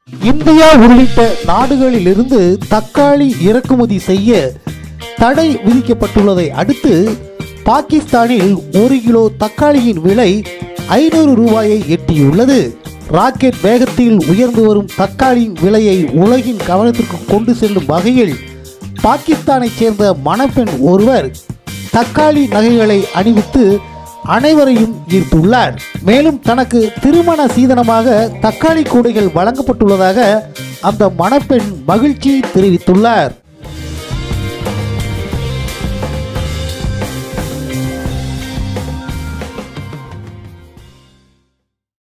India உள்ளிட்ட நாடுகளிலிருந்து தக்காளி இறக்குமதி செய்ய தடை விதிக்கப்பட்டுள்ளதை அடுத்து பாகிஸ்தானில் 1 கிலோ தக்காளியின் விலை 500 ரூபாயை எட்டியுள்ளது. ராக்கெட் வேகத்தில் உயர்ந்து வரும் தக்காளியின் விலையை உலகின் கவனத்திற்கு கொண்டு செல்லும் வகையில் பாகிஸ்தானைச் சேர்ந்த மணப்பெண் ஒருவர் தக்காளி நகைகளை அணிவித்து அனைவரையும் ஈர்த்துள்ளார். மேலும் தனக்கு திருமண சீதனமாக தக்காளி கூடைகள் வழங்கப்பட்டுள்ளதாக அந்த மணப்பெண் மகிழ்ச்சி தெரிவித்துள்ளார்.